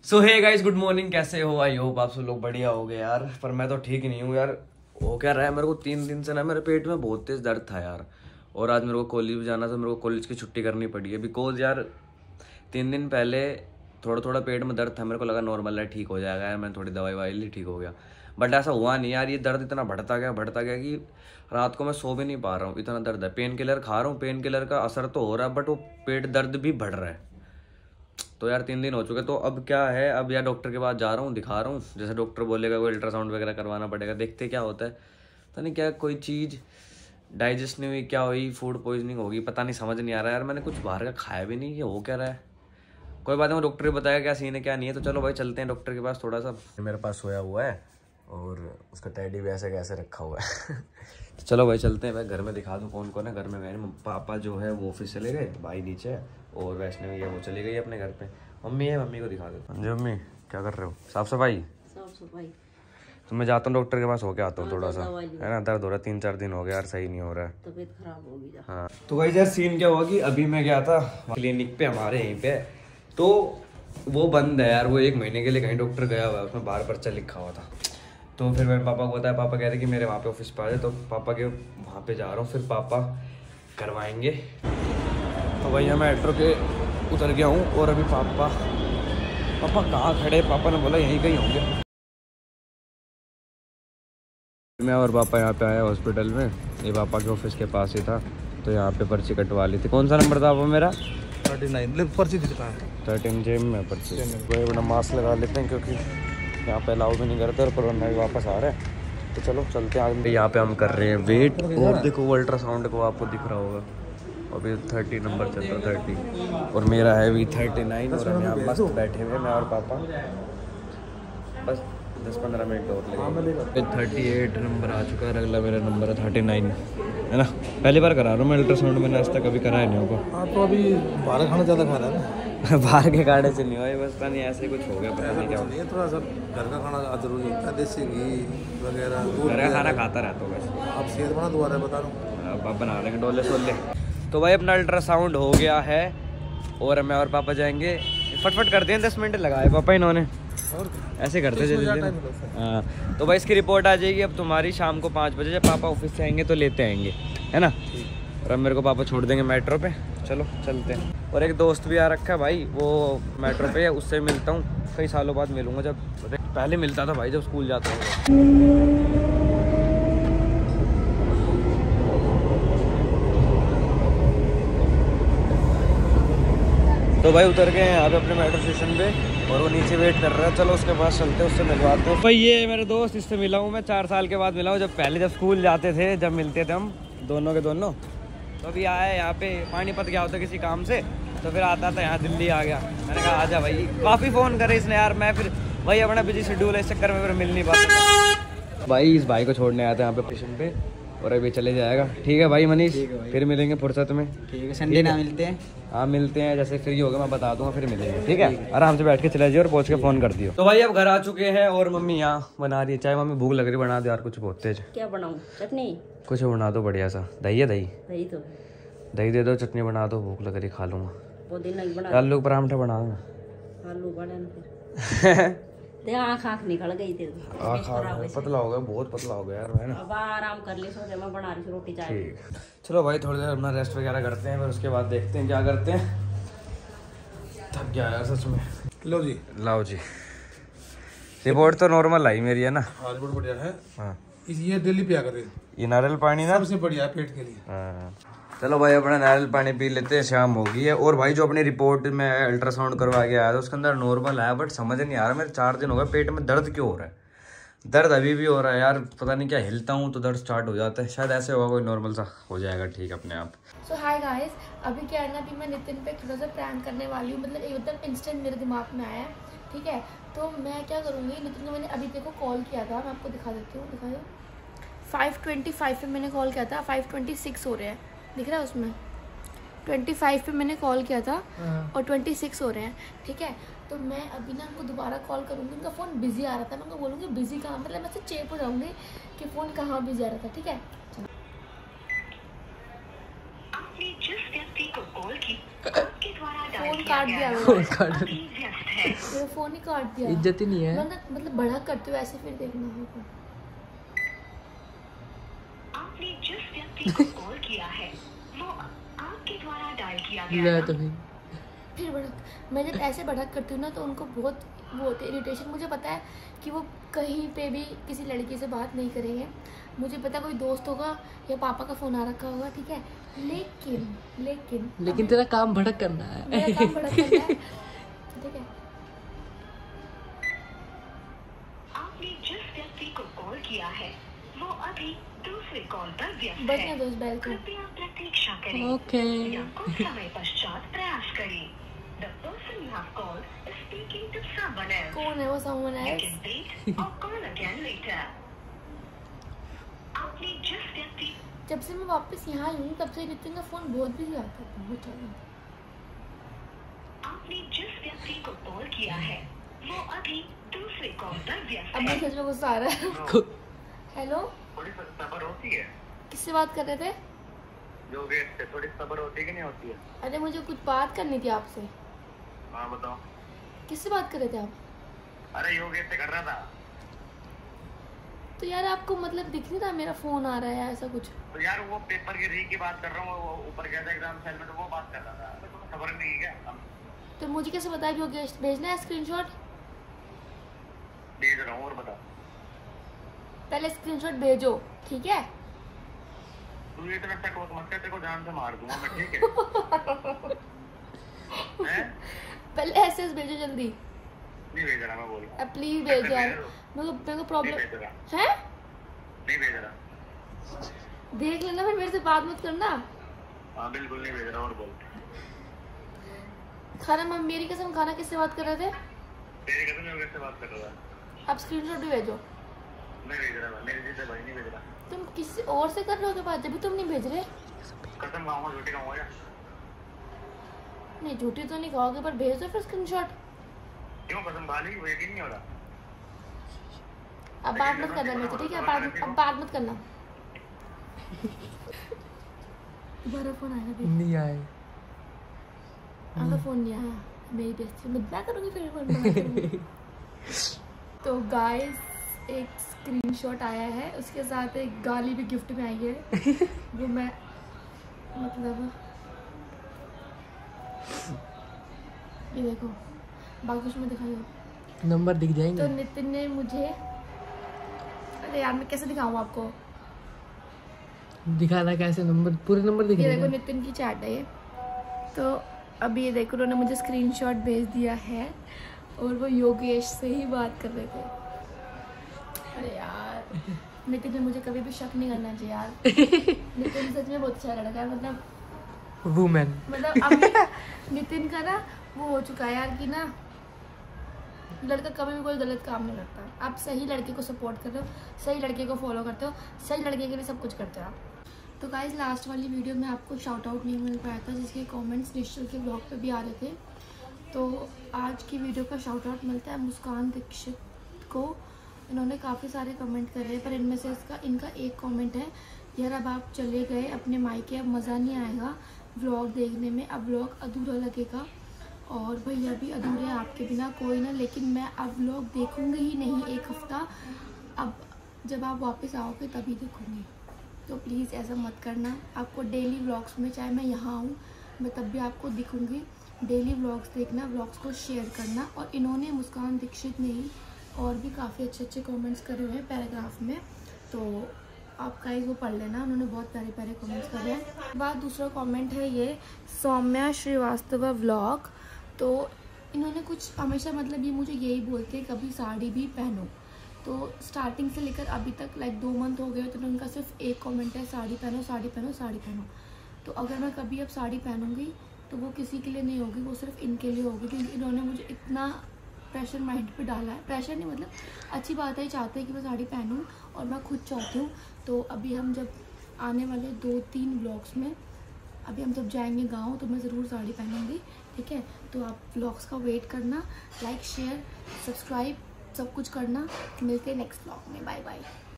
सो hey guys, good morning. कैसे हो? I hope आप सब लोग बढ़िया हो गए यार। पर मैं तो ठीक नहीं हूँ यार। हो क्या रहा है, मेरे को 3 दिन से ना मेरे पेट में बहुत तेज दर्द था यार। और आज मेरे को कॉलेज भी जाना था, मेरे को कॉलेज की छुट्टी करनी पड़ी है बिकॉज यार 3 दिन पहले थोड़ा थोड़ा पेट में दर्द था। मेरे को लगा नॉर्मल है, ठीक हो जाएगा यार। मैंने थोड़ी दवाई वाई ली, ठीक हो गया। बट ऐसा हुआ नहीं यार। ये दर्द इतना बढ़ता गया कि रात को मैं सो भी नहीं पा रहा हूँ, इतना दर्द है। पेन किलर खा रहा हूँ, पेन किलर का असर तो हो रहा है, बट वो पेट दर्द भी बढ़ रहा है। तो यार 3 दिन हो चुके। तो अब क्या है, अब यार डॉक्टर के पास जा रहा हूँ, दिखा रहा हूँ। जैसे डॉक्टर बोलेगा कोई अल्ट्रासाउंड वगैरह करवाना पड़ेगा, देखते क्या होता है। पता नहीं क्या कोई चीज़ डाइजेस्ट नहीं हुई, क्या हुई, फूड पॉइजनिंग होगी, पता नहीं, समझ नहीं आ रहा यार। मैंने कुछ बाहर का खाया भी नहीं, ये हो क्या रहा है। कोई बात नहीं, डॉक्टर ने बताया क्या सीन है क्या नहीं है। तो चलो भाई चलते हैं डॉक्टर के पास। थोड़ा सा मेरे पास सोया हुआ है और उसका टैडी भी ऐसे कैसे रखा हुआ है। तो चलो भाई चलते हैं। भाई घर में दिखा दूँ कौन कौन है घर में। गए पापा जो है वो ऑफिस चले गए, भाई नीचे है, और वैष्णवी है वो चली गई अपने घर पे। मम्मी है, मम्मी को दिखा दो। जी मम्मी, क्या कर रहे हो? साफ सफाई। तो मैं जाता हूँ डॉक्टर के पास, होके आता हूँ थोड़ा सा, है ना। दर्द हो रहा है, 3-4 दिन हो गया यार, सही नहीं हो रहा है, तबीयत खराब होगी। हाँ। तो भाई यार सीन क्या हुआ कि अभी मैं गया था क्लिनिक पे हमारे यहीं पे, तो वो बंद है यार। वो 1 महीने के लिए कहीं डॉक्टर गया हुआ है, उसमें बाहर पर्चा लिखा हुआ था। तो फिर मैंने पापा को बताया, पापा कह रहे कि मेरे वहाँ पे ऑफिस पे आ जाए। तो पापा के वहाँ पे जा रहा हूँ, फिर पापा करवाएंगे। तो भैया मैं मेट्रो के उतर गया हूँ और अभी पापा कहाँ खड़े? पापा ने बोला यहीं कहीं होंगे। मैं और पापा यहाँ पे आया हॉस्पिटल में, ये पापा के ऑफिस के पास ही था। तो यहाँ पे पर्ची कटवा ली थी। कौन सा नंबर था पापा मेरा? 39 पर्ची दिखता है। 13 जेब में पर्ची। वही बड़ा मास्क लगा लेते हैं क्योंकि यहाँ पे अलाउ भी नहीं करते और कोरोना भी वापस आ रहा है। तो चलो चलते हैं आगे। यहाँ पे हम कर रहे हैं वेट, और देखो वो अल्ट्रासाउंड को आपको दिख रहा होगा। अभी 30 नंबर चल रहा है, 30, और मेरा है अभी 39। और हम यहाँ मस्त बैठे हुए मैं और पापा, बस 10-15 मिनट और लगेगा। 38 नंबर आ चुका है, अगला मेरा नंबर है 39, है ना। पहली बार करा रहा हूँ मैं अल्ट्रासाउंड, मैंने आज तक कभी कराया नहीं होगा। हाँ तो अभी बाहर खाना ज़्यादा खा रहा है ना। बाहर के खाने से नहीं हुआ, बस पता नहीं ऐसे कुछ हो गया, पता नहीं क्या हो गया। थोड़ा सा घर का खाना जरूरी होता है, देसी घी वगैरह। घर का खाना खाता रहता हूँ वैसे। आप सेहत बना दोबारा बता रहा हूँ, अब आप बना देंगे डोले सोले। तो भाई अपना अल्ट्रासाउंड हो गया है और मैं और पापा जाएंगे। फटफट करते हैं, 10 मिनट लगाए पापा इन्होंने, और ऐसे करते जल्दी। हाँ तो भाई इसकी रिपोर्ट आ जाएगी अब तुम्हारी शाम को 5 बजे, जब पापा ऑफिस से आएंगे तो लेते आएंगे, है ना। और अब मेरे को पापा छोड़ देंगे मेट्रो पे। चलो चलते हैं। और एक दोस्त भी आ रखा है भाई, वो मेट्रो पे है, उससे मिलता हूँ। कई सालों बाद मिलूंगा, जब पहले मिलता था भाई जब स्कूल जाता था। तो भाई उतर गए यहाँ पे अपने मेट्रो स्टेशन पे, और वो नीचे वेट कर रहा है। चलो उसके पास चलते हैं, उससे मिलवाते हैं। भाई ये मेरे दोस्त, इससे मिला हूँ मैं 4 साल के बाद मिला हूँ। जब स्कूल जाते थे, जब मिलते थे हम दोनों के दोनों। तो अभी आया यहाँ पे, पानीपत गया होता किसी काम से, तो फिर आता था यहाँ दिल्ली आ गया। मैंने कहा आजा भाई, काफ़ी फ़ोन करे इसने यार। मैं फिर भाई अपना बिजी शेड्यूल है, इस चक्कर में फिर मिल नहीं पाता। भाई इस भाई को छोड़ने आया था यहाँ पे स्टेशन पे, और अभी चले जाएगा। ठीक है भाई मनीष, फिर मिलेंगे फुर्सत में। ठीक है, संडे ना मिलते हैं। हाँ मिलते हैं, जैसे फ्री होगा मैं बता दूंगा, फिर मिलेंगे। ठीक है, आराम से बैठ के चले जाइए और पहुंच के फोन कर दियो। तो भाई अब घर आ चुके हैं और मम्मी यहाँ बना रही है चाय। मम्मी भूख लग रही, बना दे यार कुछ बहुत तेज। क्या बनाऊं? चटनी कुछ बना दो बढ़िया सा। दही है? दही तो दही दे दो, चटनी बना दो, भूख लग रही, खा लूंगा। पुदीना बना, आलू पराठा बना दूंगा। आलू बना दे। आँख निकल गई तेरे, पतला हो गया, बहुत पतला हो गया यार, है ना। अब आराम कर ले, सोचे मैं बना रही थी रोटी चाय। ठीक, चलो भाई थोड़ी देर अपना रेस्ट वगैरह करते हैं, फिर उसके बाद देखते हैं क्या करते हैं। थक गया यार सच में। लो जी, लाओ जी। रिपोर्ट तो नॉर्मल आई मेरी, है ना। हाँ रिपोर्ट बढ़िया है। हाँ ये दिल्ली पिया करे, ये नारियल पानी ना सबसे बढ़िया है पेट के लिए। हाँ चलो भाई अपना नारियल पानी पी लेते हैं, शाम हो गई है। और भाई जो अपनी रिपोर्ट में अल्ट्रासाउंड करवा के आया था उसके अंदर नॉर्मल आया, बट समझ नहीं आ रहा मेरे 4 दिन हो गए पेट में दर्द क्यों हो रहा है। दर्द अभी भी हो रहा है यार, पता नहीं क्या, हिलता हूँ तो दर्द स्टार्ट हो जाता है। शायद ऐसे होगा, कोई नॉर्मल सा हो जाएगा ठीक अपने आप। सो हाय गाइस, अभी क्या है ना, अभी मैं नितिन पे थोड़ा सा प्रैंक करने वाली हूँ। मतलब एकदम इंस्टेंट मेरे दिमाग में आया है, ठीक है। तो मैं क्या करूँगी, नितिन को मैंने अभी देखो कॉल किया था, मैं आपको दिखा देती हूँ, दिखाइए। 5:25 पे मैंने कॉल किया था, 5:26 हो रहे हैं, दिख रहा है उसमें। 25 पे मैंने कॉल किया था और 26 हो रहे हैं, ठीक है। तो मैं अभी ना उनको दोबारा कॉल करूँगी, उनका फ़ोन बिजी आ रहा था। मैं उनको बोलूँगी बिजी कहाँ, मतलब मैं से चेप हो जाऊँगी कि फ़ोन कहाँ बिजी आ रहा था, ठीक है। आपने जिस व्यक्ति को कॉल की, फ़ोन काट दिया, फोन ही काट दिया। इज्जत ही नहीं है। मतलब भड़क करते हो ऐसे, फिर देखना होगा। आपने जिस व्यक्ति को कॉल किया है वो आपके द्वारा डायल किया गया ले है। तो फिर भड़क, मैं जब ऐसे भड़क करती हूँ ना तो उनको बहुत वो होती है इरिटेशन। मुझे पता है कि वो कहीं पे भी किसी लड़की से बात नहीं करेंगे, मुझे पता कोई दोस्त होगा या पापा का फोन आ रखा होगा, ठीक है, लेकिन तेरा काम भड़क करना है। मेरा काम भड़क करना है, ठीक है। आपने जिस व्यक्ति को कॉल किया है वो अभी दूसरे कॉल पर व्यस्त बस है। मैं दोस्त बैल को कृपया प्रतीक्षा करें ओके। या कुछ समय पश्चात प्रयास करें। The person you have called is speaking to someone else. कौन है वो someone You else? can wait or call again later. आपने जिस व्यक्ति जब से मैं वापस यहाँ आई हूँ तब से नितिन का फोन बहुत बिजी आता है, बहुत ज़्यादा। आपने जिस व्यक्ति को कॉल किया है वो अभी दूसरे कॉल पर व्यस्त अब है। मुझे सच में गुस्सा आ रहा है। हेलो, थोड़ी सबर होती है किससे बात कर रहे थे? जो गेट से थोड़ी सबर होती है कि नहीं होती है? अरे मुझे कुछ बात करनी थी आपसे। हाँ बताओ। किससे बात कर रहे थे आप? अरे योगेश से कर रहा था। तो यार आपको मतलब दिख नहीं रहा मेरा फोन आ रहा है ऐसा कुछ? तो यार वो पेपर की री की बात कर रहा हूँ, वो ऊपर गया था एग्जाम सेल में, तो वो बात कर रहा था। तो तुम्हें खबर नहीं है क्या? तो मुझे कैसे बताया कि वो गेस्ट भेजना है? स्क्रीनशॉट भेज रहा हूँ और बताओ। पहले स्क्रीनशॉट भेजो, ठीक है? तू इतना टकवक मत कर, तेरे को जान से मार दूंगा मैं, ठीक है? हैं? पहले एसएस भेजो जल्दी। नहीं भेज रहा मैं, बोल रहा हूँ। प्लीज भेजो यार, मेरे को नहीं प्रॉब्लम भेज रहा, है। नहीं भेज रहा। देख लेना, फिर मेरे से बात मत करना। हाँ बिल्कुल नहीं भेज रहा, और बोल। खाना मेरी कसम, खाना किससे बात कर रहे थे? तेरी कसम योगेश से बात कर रहा था। आप स्क्रीनशॉट भी भेजो। नहीं भेज रहा, मेरी जिद है भाई, नहीं भेज रहा। तुम किसी और से कर रहे हो क्या बात, जब भी तुम नहीं भेज रहे? कसम खाऊंगा, झूठी खाऊंगा या? नहीं झूठी तो नहीं खाओगे, पर भेज दो फिर स्क्रीनशॉट। क्यों कसम खा ली? वेट ही नहीं हो रहा। अब बात मत करना मेरे से, ठीक है? अब बात मत करना। दोबारा फोन आएगा फिर। नहीं आए। आगे फोन नहीं आया, मेरी बेइज्जती मैं क्या करूँगी फिर फोन करूँगी। तो गाइस एक स्क्रीनशॉट आया है, उसके साथ एक गाली भी गिफ्ट में आई है। वो मैं मतलब ये देखो, बाकी कुछ में दिखाई नंबर दिख तो जाएंगे। नितिन ने मुझे, अरे यार मैं कैसे दिखाऊँ आपको? दिखाना कैसे? नंबर, पूरे नंबर दिख ये रहे देखो हैं। नितिन की चैट है ये। तो अभी ये देखो उन्होंने मुझे स्क्रीनशॉट भेज दिया है और वो योगेश से ही बात कर रहे थे। अरे यार नितिन ने मुझे कभी भी शक नहीं करना चाहिए यार। नितिन सच में बहुत अच्छा लड़का है, वुमेन। मतलब अब नितिन का ना वो हो चुका है यार कि ना लड़का कभी भी कोई गलत काम नहीं करता। आप सही लड़के को सपोर्ट कर रहे हो, सही लड़के को फॉलो करते हो, सही लड़के के लिए सब कुछ करते हो आप। तो गाइज लास्ट वाली वीडियो में आपको शाउट आउट नहीं मिल पाया था, जिसके कमेंट्स निश्चल के ब्लॉग पे भी आ रहे थे। तो आज की वीडियो का शाउट आउट मिलता है मुस्कान दीक्षित को। इन्होंने काफ़ी सारे कमेंट करे पर इनमें से इनका एक कमेंट है, यार अब आप चले गए अपने मायके, अब मज़ा नहीं आएगा व्लॉग देखने में, अब व्लॉग अधूरा लगेगा और भैया भी अधूरे हैं आपके बिना, कोई ना, लेकिन मैं अब व्लॉग देखूँगी ही नहीं एक हफ़्ता, अब जब आप वापस आओगे तभी देखूँगी। तो प्लीज़ ऐसा मत करना, आपको डेली व्लॉग्स में, चाहे मैं यहाँ आऊँ मैं तब भी आपको दिखूँगी। डेली व्लॉग्स देखना, व्लॉग्स को शेयर करना। और इन्होंने मुस्कान दीक्षित ने ही और भी काफ़ी अच्छे अच्छे कमेंट्स करे हुए हैं पैराग्राफ में, तो आप गाइस वो पढ़ लेना, उन्होंने बहुत प्यारे प्यारे कमेंट्स करे हैं। बाद दूसरा कमेंट है ये सौम्या श्रीवास्तव व्लॉग। तो इन्होंने कुछ हमेशा मतलब ये मुझे यही बोलते हैं कभी साड़ी भी पहनो, तो स्टार्टिंग से लेकर अभी तक लाइक 2 मंथ हो गए, तो उनका सिर्फ एक कमेंट है, साड़ी पहनो साड़ी पहनो साड़ी पहनो। तो अगर मैं कभी अब साड़ी पहनूंगी तो वो किसी के लिए नहीं होगी, वो सिर्फ इनके लिए होगी, क्योंकि इन्होंने मुझे इतना प्रेशर माइंड पे डाला है। प्रेशर नहीं मतलब अच्छी बात है, चाहते हैं कि मैं साड़ी पहनूं और मैं खुद चाहती हूँ। तो अभी हम जब आने वाले 2-3 व्लॉग्स में, अभी हम जब जाएंगे गाँव तो मैं ज़रूर साड़ी पहनूंगी, ठीक है? तो आप व्लॉग्स का वेट करना, लाइक शेयर सब्सक्राइब सब कुछ करना। मिलते हैं नेक्स्ट व्लॉग में, बाय बाय।